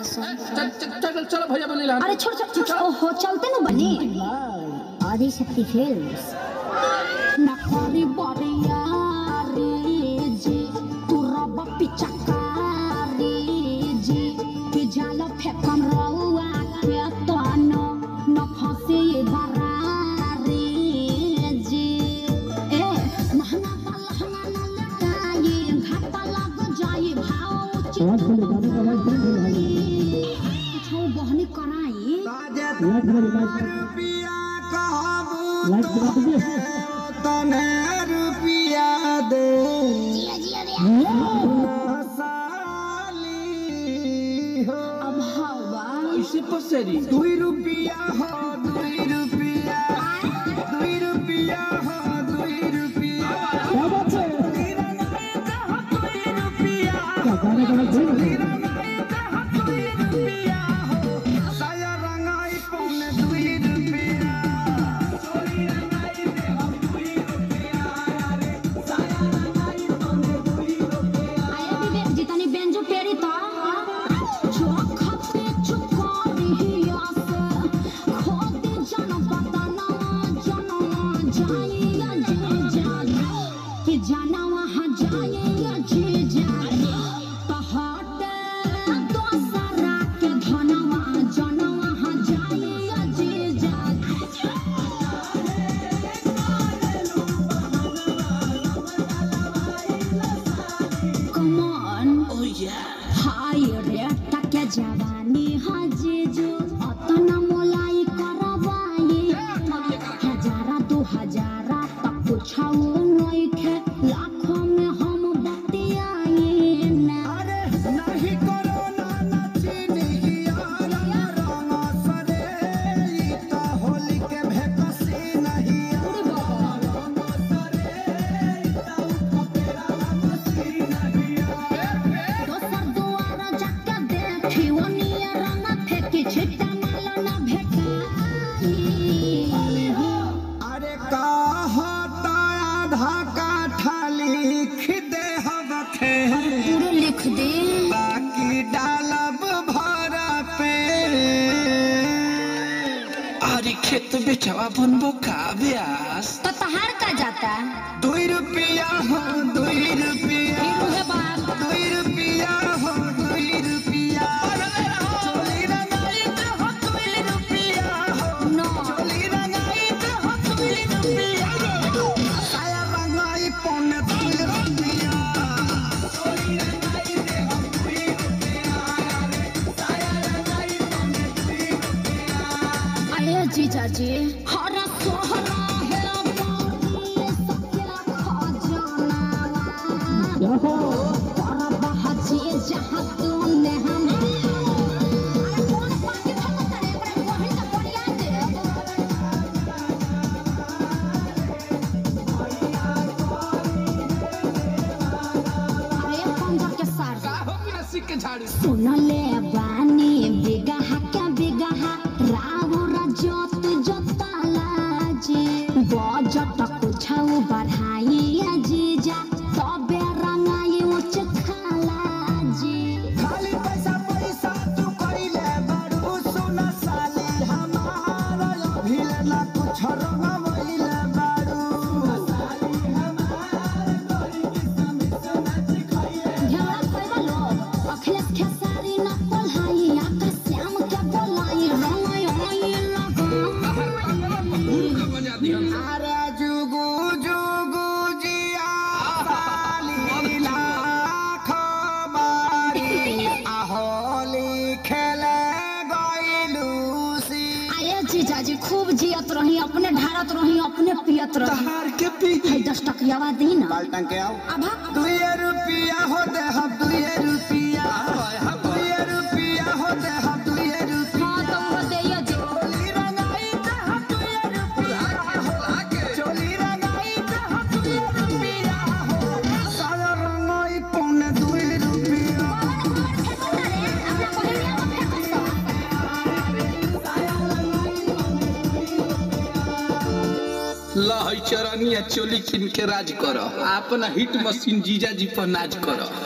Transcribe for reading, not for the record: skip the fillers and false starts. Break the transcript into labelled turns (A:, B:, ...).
A: चल चलो भैया बनी ला।
B: अरे छोड़ ओहो चलते ना बनी आदि शक्ति फिल्म्स नखरी बरिया रे जी तू रब पिचकारी जी कि जाला फेकम रउआ के तनो न फसे बरारी जी ए महंगा लहंगा न लगाई घाटा लग जाई भाव छौ बहनी कराई
C: रुपया कहबू तने रुपया दे साली हो
B: अब हवा
A: ऐसे पसेरी
C: 2 रुपया हो 2 रुपया 2 रुपया हो 2 रुपया क्या बात है
B: जाना वहाँ जाएगा जी जाने पहाड़ दोसरा के धनवा जाना वहाँ जाएगा जी जाने come on
A: oh yeah
B: हाय रे टके जवानी हाजी जो अतना मोलाई करवाई हजारा 2000 तक पूछाऊ नहीं खे लाखों में हम बतियाए ना
C: अरे नहीं करो ना चीनी यार रंग सरे ई तो होली के भेकसी नहीं रंग सरे ई तो कपेरा मसी नहीं
B: दोसर दुआरा जाके देखी ओनिया रंग फेंकी छिट्टा माल ना भेटाई
C: अरे कहता आधा काठा लिख दे हवखे
B: पूरे लिख दे
C: बाकी डालब भरा पे
A: अरे खेत बेचवा बनबो का ब्यास
B: तो तहार का जाता
C: 2 रुपया हो 2 रुपया
B: है बात
C: 2 रुपया हो 2 रुपया चोली रंगाई तो हो 2 रुपया हो
B: नो
C: चोली रंगाई तो हो 2 रुपया साया रंगाई पौने 2 रुपया चोली रंगाई तो हो 2 रुपया साया रंगाई पौने 2 रुपया
B: अरे जीजा जी हरा सोहरा है बारी सखिया खजाना पर बहजी जहां तूने हम अरे कौन पानी खाता रे बड़े बहन का बढ़िया दे अरे पंजा के सार
A: का हो बिना सिक के झाड़ू
B: सुन ले बानी बिगहा क्या बिगहा राव रजत जताला जी बजट कुछौ बढ़ाई जीजा तबे रंगाई उच्च खाला जी
C: खाली पैसा पैसा तू कइले बारू सुना साली हमारा अभिले ना कुछ रंगवइले बारू साली हमारा तोरी किस्म से नाच खाइए
B: घेरा पैबा लोग अखिलेश खेसारी न पढ़ाई आका श्याम के बोलाई रंगाई आई लगा
A: बजा दिहन
C: अरे जुगु जुगु जिया साली लाख बारी होली खेले गइलूसी
B: आये जीजा जी खूब जियत रही अपने ढारत रही अपने पियत रही
A: तहार के पी
B: है 10 टकियावा दी ना
C: बाल्टन के आओ
B: अभा
C: 2 रुपया हो दे हम 2 रुपया 2 रुपया हो दे हम 2 रुपया
B: हां तो वो दे ये जी
C: चोली रंगाई तो हम 2 रुपया चोली रंगाई तो हम 2 रुपया सारा रंगाई पौने 2 रुपया
A: लहई चरनिया चोली किन के राज करो अपना हिट मशीन जीजा जी पर नाच करो।